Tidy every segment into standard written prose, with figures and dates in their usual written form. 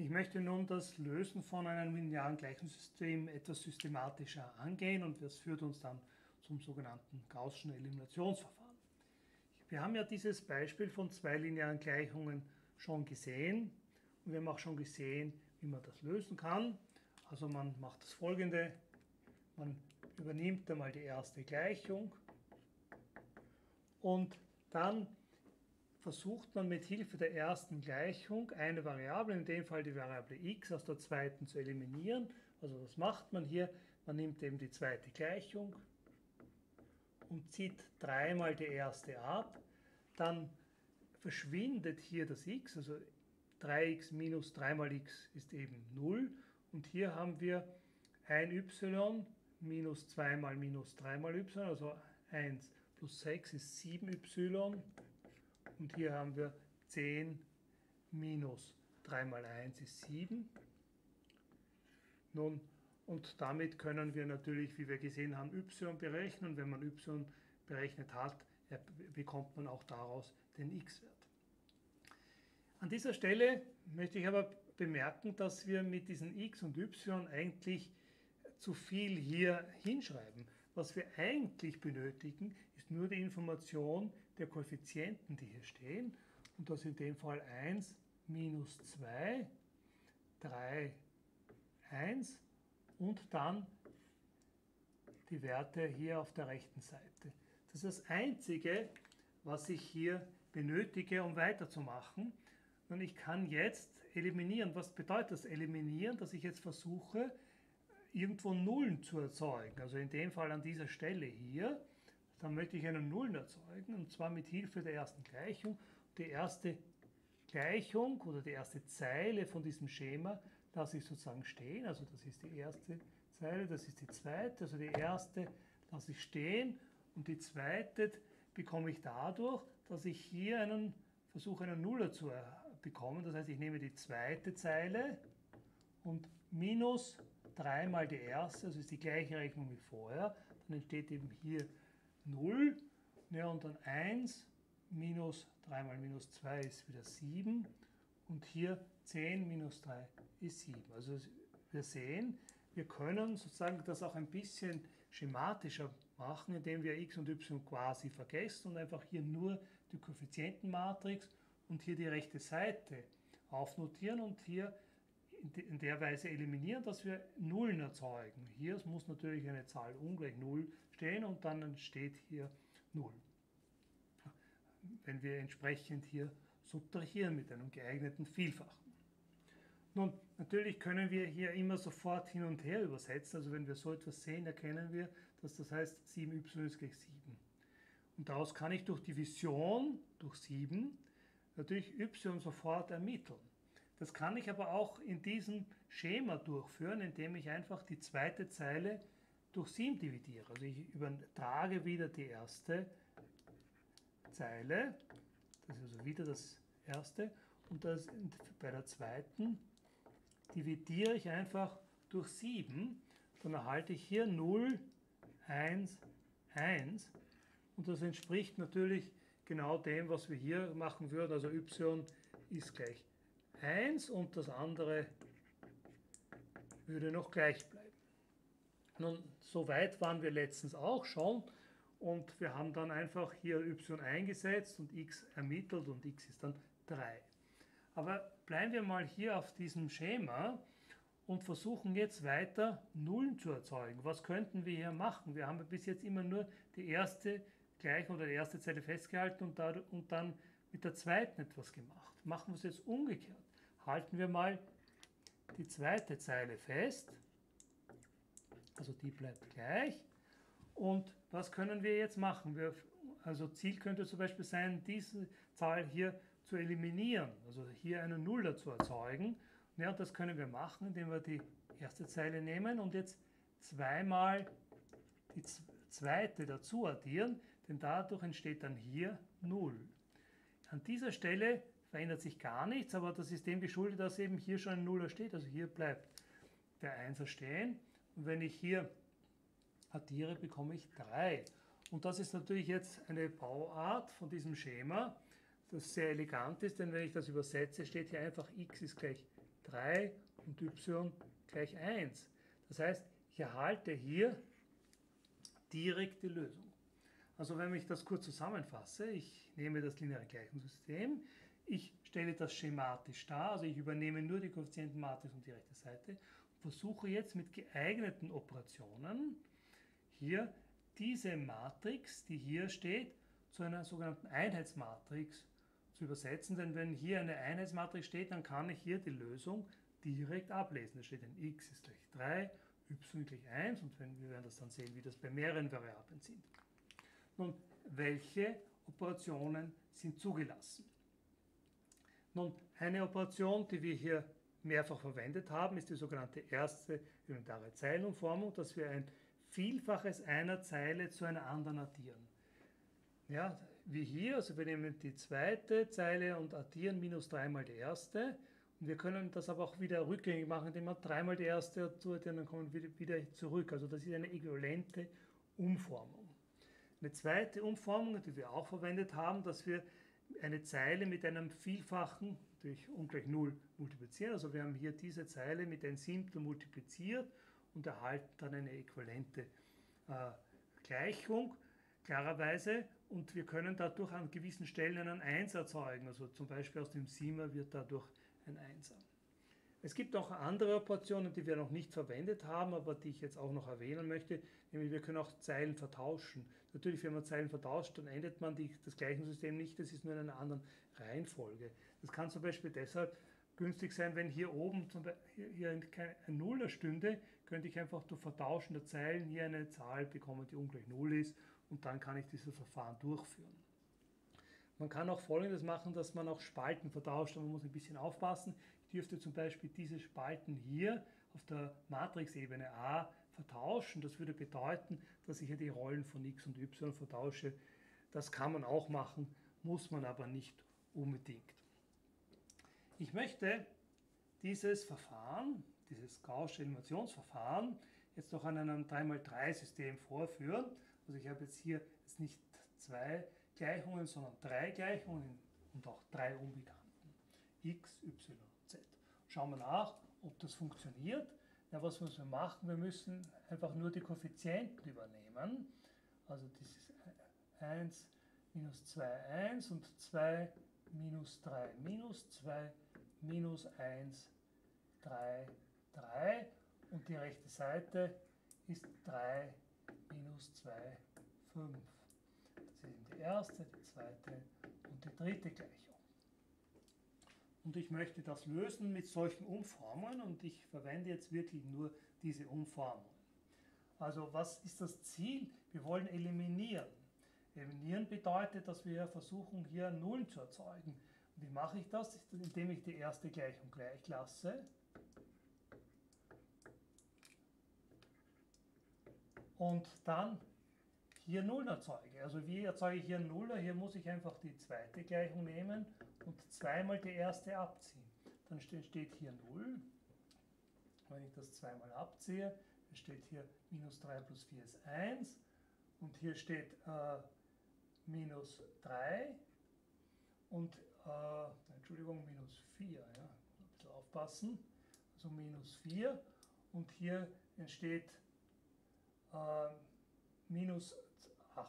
Ich möchte nun das Lösen von einem linearen Gleichungssystem etwas systematischer angehen und das führt uns dann zum sogenannten Gaußschen Eliminationsverfahren. Wir haben ja dieses Beispiel von zwei linearen Gleichungen schon gesehen und wir haben auch schon gesehen, wie man das lösen kann. Also man macht das Folgende, man übernimmt einmal die erste Gleichung und dann versucht man mit Hilfe der ersten Gleichung eine Variable, in dem Fall die Variable x, aus der zweiten zu eliminieren. Also was macht man hier? Man nimmt eben die zweite Gleichung und zieht dreimal die erste ab. Dann verschwindet hier das x, also 3x minus 3 mal x ist eben 0. Und hier haben wir 1y minus 2 mal minus 3 mal y, also 1 plus 6 ist 7y. Und hier haben wir 10 minus 3 mal 1 ist 7. Nun, und damit können wir natürlich, wie wir gesehen haben, y berechnen. Und wenn man y berechnet hat, bekommt man auch daraus den x-Wert. An dieser Stelle möchte ich aber bemerken, dass wir mit diesen x und y eigentlich zu viel hier hinschreiben. Was wir eigentlich benötigen, ist nur die Information der Koeffizienten, die hier stehen. Und das in dem Fall 1, minus 2, 3, 1 und dann die Werte hier auf der rechten Seite. Das ist das Einzige, was ich hier benötige, um weiterzumachen. Und ich kann jetzt eliminieren. Was bedeutet das eliminieren? Dass ich jetzt versuche, irgendwo Nullen zu erzeugen. Also in dem Fall an dieser Stelle hier, dann möchte ich einen Nullen erzeugen, und zwar mit Hilfe der ersten Gleichung. Die erste Gleichung oder die erste Zeile von diesem Schema lasse ich sozusagen stehen. Also das ist die erste Zeile, das ist die zweite. Also die erste lasse ich stehen und die zweite bekomme ich dadurch, dass ich hier versuche, einen Nuller zu bekommen. Das heißt, ich nehme die zweite Zeile und minus 3 mal die erste, also ist die gleiche Rechnung wie vorher. Dann entsteht eben hier 0, ja, und dann 1 minus 3 mal minus 2 ist wieder 7 und hier 10 minus 3 ist 7. Also wir sehen, wir können sozusagen das auch ein bisschen schematischer machen, indem wir x und y quasi vergessen und einfach hier nur die Koeffizientenmatrix und hier die rechte Seite aufnotieren und hier in der Weise eliminieren, dass wir Nullen erzeugen. Hier muss natürlich eine Zahl ungleich 0 stehen und dann entsteht hier 0. Wenn wir entsprechend hier subtrahieren mit einem geeigneten Vielfachen. Nun, natürlich können wir hier immer sofort hin und her übersetzen. Also wenn wir so etwas sehen, erkennen wir, dass das heißt 7y ist gleich 7. Und daraus kann ich durch Division durch 7 natürlich y sofort ermitteln. Das kann ich aber auch in diesem Schema durchführen, indem ich einfach die zweite Zeile durch 7 dividiere. Also ich übertrage wieder die erste Zeile, das ist also wieder das erste, und bei der zweiten dividiere ich einfach durch 7, dann erhalte ich hier 0, 1, 1 und das entspricht natürlich genau dem, was wir hier machen würden, also y ist gleich 1 und das andere würde noch gleich bleiben. Nun, so weit waren wir letztens auch schon und wir haben dann einfach hier y eingesetzt und x ermittelt und x ist dann 3. Aber bleiben wir mal hier auf diesem Schema und versuchen jetzt weiter Nullen zu erzeugen. Was könnten wir hier machen? Wir haben bis jetzt immer nur die erste Gleichung oder die erste Zeile festgehalten und dann mit der zweiten etwas gemacht. Machen wir es jetzt umgekehrt. Halten wir mal die zweite Zeile fest, also die bleibt gleich. Und was können wir jetzt machen? Also Ziel könnte zum Beispiel sein, diese Zahl hier zu eliminieren, also hier einen Nuller zu erzeugen. Ja, und das können wir machen, indem wir die erste Zeile nehmen und jetzt zweimal die zweite dazu addieren, denn dadurch entsteht dann hier 0. An dieser Stelle verändert sich gar nichts, aber das ist dem geschuldet, dass eben hier schon ein Nuller steht. Also hier bleibt der 1er stehen. Und wenn ich hier addiere, bekomme ich 3. Und das ist natürlich jetzt eine Bauart von diesem Schema, das sehr elegant ist, denn wenn ich das übersetze, steht hier einfach x ist gleich 3 und y gleich 1. Das heißt, ich erhalte hier direkt die Lösung. Also wenn ich das kurz zusammenfasse, ich nehme das lineare Gleichungssystem, ich stelle das schematisch dar, also ich übernehme nur die Koeffizientenmatrix und die rechte Seite und versuche jetzt mit geeigneten Operationen hier diese Matrix, die hier steht, zu einer sogenannten Einheitsmatrix zu übersetzen, denn wenn hier eine Einheitsmatrix steht, dann kann ich hier die Lösung direkt ablesen. Da steht ein x ist gleich 3, y gleich 1 und wir werden das dann sehen, wie das bei mehreren Variablen sind. Nun, welche Operationen sind zugelassen? Nun, eine Operation, die wir hier mehrfach verwendet haben, ist die sogenannte erste elementare Zeilenumformung, dass wir ein Vielfaches einer Zeile zu einer anderen addieren. Ja, wie hier, also wir nehmen die zweite Zeile und addieren minus 3 mal die erste. Und wir können das aber auch wieder rückgängig machen, indem wir 3 mal die erste addieren, dann kommen wir wieder zurück. Also das ist eine äquivalente Umformung. Eine zweite Umformung, die wir auch verwendet haben, dass wir eine Zeile mit einem Vielfachen durch ungleich 0 multiplizieren. Also wir haben hier diese Zeile mit 1/7 multipliziert und erhalten dann eine äquivalente Gleichung, klarerweise. Und wir können dadurch an gewissen Stellen einen 1 erzeugen. Also zum Beispiel aus dem 7er wird dadurch ein 1er. Es gibt auch andere Operationen, die wir noch nicht verwendet haben, aber die ich jetzt auch noch erwähnen möchte, nämlich wir können auch Zeilen vertauschen. Natürlich, wenn man Zeilen vertauscht, dann ändert man das Gleichungssystem nicht, das ist nur in einer anderen Reihenfolge. Das kann zum Beispiel deshalb günstig sein, wenn hier oben hier ein Nuller stünde, könnte ich einfach durch Vertauschen der Zeilen hier eine Zahl bekommen, die ungleich 0 ist und dann kann ich dieses Verfahren durchführen. Man kann auch Folgendes machen, dass man auch Spalten vertauscht, aber man muss ein bisschen aufpassen. Ich dürfte zum Beispiel diese Spalten hier auf der Matrixebene A vertauschen. Das würde bedeuten, dass ich hier die Rollen von x und y vertausche. Das kann man auch machen, muss man aber nicht unbedingt. Ich möchte dieses Verfahren, dieses Gaußsche Eliminationsverfahren, jetzt noch an einem 3×3-System vorführen. Also ich habe jetzt hier nicht 2 Gleichungen, sondern 3 Gleichungen und auch 3 Unbekannten. X, y, z. Schauen wir nach, ob das funktioniert. Ja, was müssen wir machen? Wir müssen einfach nur die Koeffizienten übernehmen. Also das ist 1 minus 2, 1 und 2 minus 3 minus 2 minus 1, 3, 3. Und die rechte Seite ist 3 minus 2, 5. Das ist die erste, die zweite und die dritte Gleichung. Und ich möchte das lösen mit solchen Umformungen und ich verwende jetzt wirklich nur diese Umformungen. Also was ist das Ziel? Wir wollen eliminieren. Eliminieren bedeutet, dass wir versuchen, hier Nullen zu erzeugen. Und wie mache ich das? Indem ich die erste Gleichung gleich lasse. Und dann hier Nullen erzeuge. Also wie erzeuge ich hier Nuller? Hier muss ich einfach die zweite Gleichung nehmen und zweimal die erste abziehen. Dann steht hier 0. Wenn ich das zweimal abziehe, steht hier minus 3 plus 4 ist 1. Und hier steht minus 3 und, Entschuldigung, minus 4. Ja, ein bisschen aufpassen. Also minus 4. Und hier entsteht minus 8.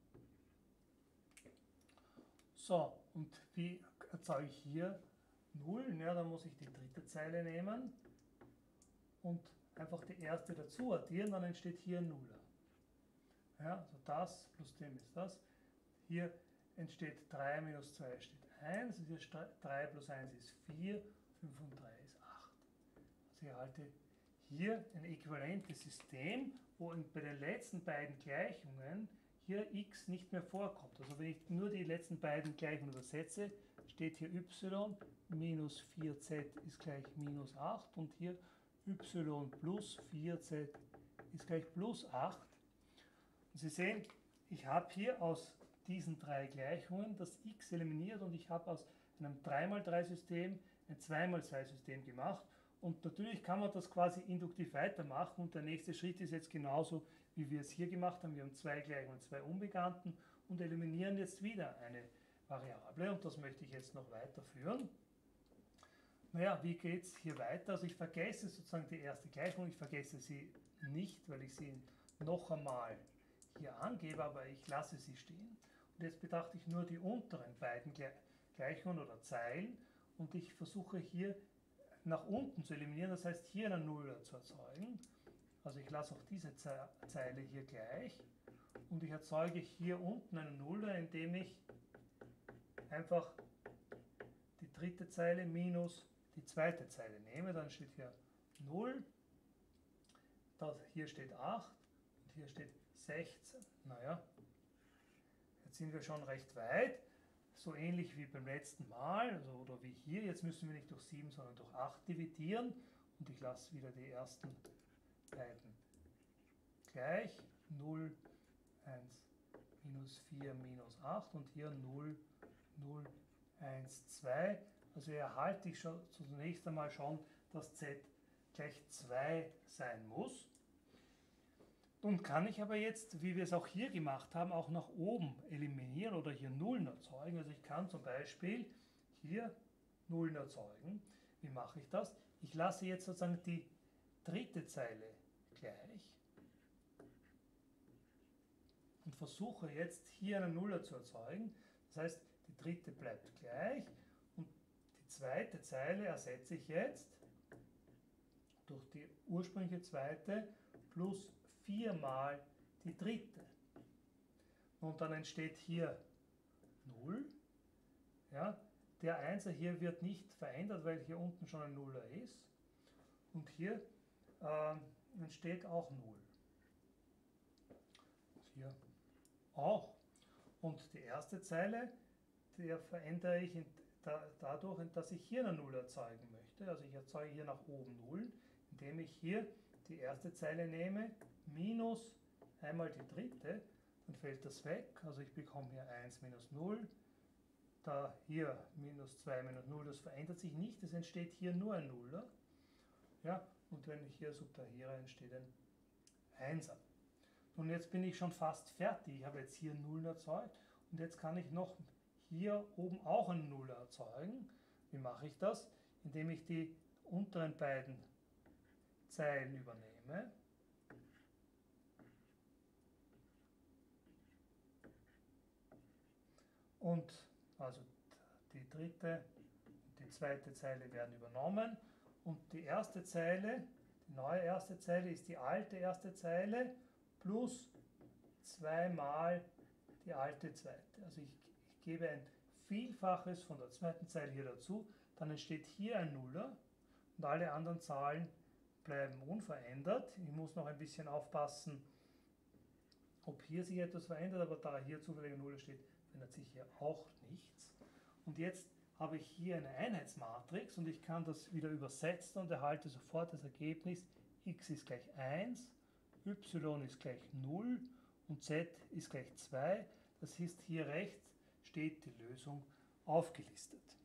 So, und wie erzeuge ich hier 0? Ja, dann muss ich die dritte Zeile nehmen und einfach die erste dazu addieren, dann entsteht hier ein Nuller. Ja, also das plus dem ist das. Hier entsteht 3 minus 2 steht 1, also hier 3 plus 1 ist 4, 5 und 3 ist 8. Also ich erhalte hier ein äquivalentes System, wo bei den letzten beiden Gleichungen hier x nicht mehr vorkommt. Also wenn ich nur die letzten beiden Gleichungen übersetze, steht hier y minus 4z ist gleich minus 8 und hier y plus 4z ist gleich plus 8. Und Sie sehen, ich habe hier aus diesen 3 Gleichungen das x eliminiert und ich habe aus einem 3×3-System ein 2×2-System gemacht. Und natürlich kann man das quasi induktiv weitermachen und der nächste Schritt ist jetzt genauso, wie wir es hier gemacht haben. Wir haben 2 Gleichungen und 2 Unbekannten und eliminieren jetzt wieder eine Variable und das möchte ich jetzt noch weiterführen. Naja, wie geht es hier weiter? Also ich vergesse sozusagen die erste Gleichung, ich vergesse sie nicht, weil ich sie noch einmal hier angebe, aber ich lasse sie stehen. Und jetzt betrachte ich nur die unteren beiden Gleichungen oder Zeilen und ich versuche hier nach unten zu eliminieren, das heißt hier einen Nuller zu erzeugen. Also ich lasse auch diese Zeile hier gleich und ich erzeuge hier unten einen Nuller, indem ich einfach die dritte Zeile minus die zweite Zeile nehme. Dann steht hier 0, hier steht 8 und hier steht 16. Naja, jetzt sind wir schon recht weit. So ähnlich wie beim letzten Mal, also, oder wie hier. Jetzt müssen wir nicht durch 7, sondern durch 8 dividieren. Und ich lasse wieder die ersten beiden gleich. 0, 1, minus 4, minus 8 und hier 0, 0, 1, 2. Also hier erhalte ich schon zunächst einmal schon, dass z gleich 2 sein muss. Nun kann ich aber jetzt, wie wir es auch hier gemacht haben, auch nach oben eliminieren oder hier Nullen erzeugen. Also ich kann zum Beispiel hier Nullen erzeugen. Wie mache ich das? Ich lasse jetzt sozusagen die dritte Zeile gleich und versuche jetzt hier einen Nuller zu erzeugen. Das heißt, die dritte bleibt gleich und die zweite Zeile ersetze ich jetzt durch die ursprüngliche zweite plus 4 mal die dritte. Und dann entsteht hier 0. Ja, der 1er hier wird nicht verändert, weil hier unten schon ein Nuller ist. Und hier entsteht auch 0. Und hier auch. Und die erste Zeile, die verändere ich dadurch, dass ich hier eine 0 erzeugen möchte. Also ich erzeuge hier nach oben 0, indem ich hier die erste Zeile nehme, minus einmal die dritte, dann fällt das weg. Also ich bekomme hier 1 minus 0, da hier minus 2 minus 0, das verändert sich nicht, es entsteht hier nur ein Nuller. Ja, und wenn ich hier subtrahiere, entsteht ein 1er. Und jetzt bin ich schon fast fertig. Ich habe jetzt hier Nullen erzeugt und jetzt kann ich noch hier oben auch einen Nuller erzeugen. Wie mache ich das? Indem ich die unteren beiden Zeilen übernehme. Und also die dritte und die zweite Zeile werden übernommen. Und die erste Zeile, die neue erste Zeile ist die alte erste Zeile plus 2 mal die alte zweite. Also ich gebe ein Vielfaches von der zweiten Zeile hier dazu, dann entsteht hier ein Nuller und alle anderen Zahlen bleiben unverändert. Ich muss noch ein bisschen aufpassen, ob hier sich etwas verändert, aber da hier zufällig ein Nuller steht, verändert sich hier auch nichts. Und jetzt habe ich hier eine Einheitsmatrix und ich kann das wieder übersetzen und erhalte sofort das Ergebnis, x ist gleich 1, y ist gleich 0 und z ist gleich 2. Das heißt, hier rechts steht die Lösung aufgelistet.